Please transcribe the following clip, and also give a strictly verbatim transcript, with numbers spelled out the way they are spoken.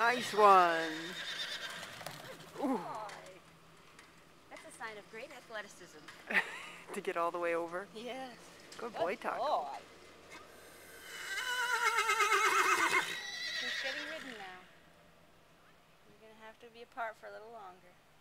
Nice one. Ooh. That's a sign of great athleticism. To get all the way over. Yes. Good boy, Taco. Boy. He's getting ridden now. You're going to have to be apart for a little longer.